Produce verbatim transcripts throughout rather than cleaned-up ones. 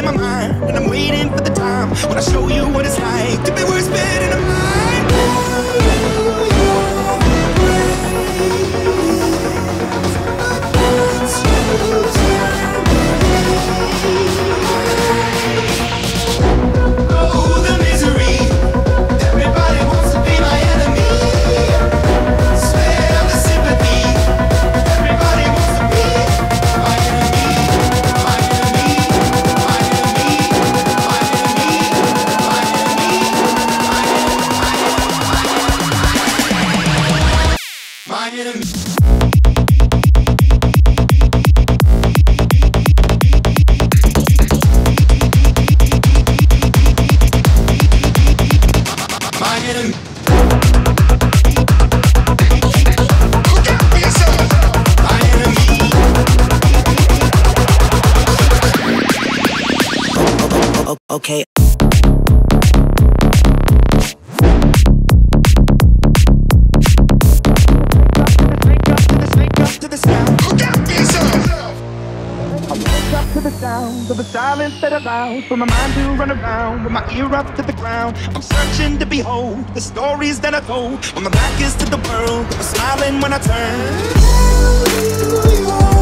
in my mind, and I'm waiting for the time when I show you what it's like to be worse fit in a mind. Oh, the misery. Everybody wants to be my enemy. Spare the sympathy. Everybody wants to be my enemy. My enemy. My enemy. My enemy. My enemy. My enemy. My enemy. Okay. To the sound of the silence that allows for my mind to run around with my ear up to the ground. I'm searching to behold the stories that I told when my back is to the world. I'm smiling when I turn.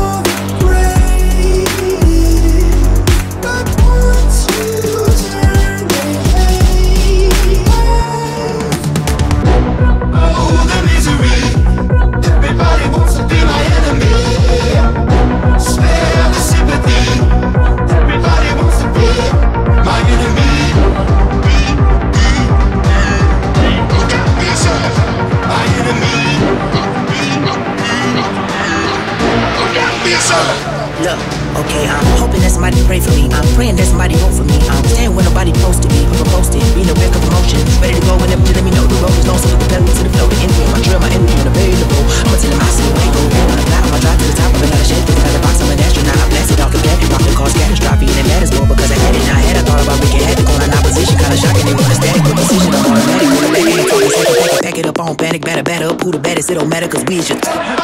Look, okay, I'm hoping that somebody pray for me. I'm praying that somebody vote for me. I'm staying when nobody posted me. I'm posted, being a wreck of emotions. Ready to go whenever you let me know. The road is long, so the pedal to the flow. The energy, my drill, my energy, and available. I'ma tell them I see the way go. On the fly, I'ma drive to the top of it. Gotta shake this, gotta box, I'm an astronaut. I blasted off the gadget, rock the cause catastrophe. And it matters more because I had it. Now I had I thought about making havoc on an opposition. Kinda shocking, they want a static with precision. I'm automatic, with a back, back it up on panic, batter, batter up. Who the baddest, it don't matter, cause we is your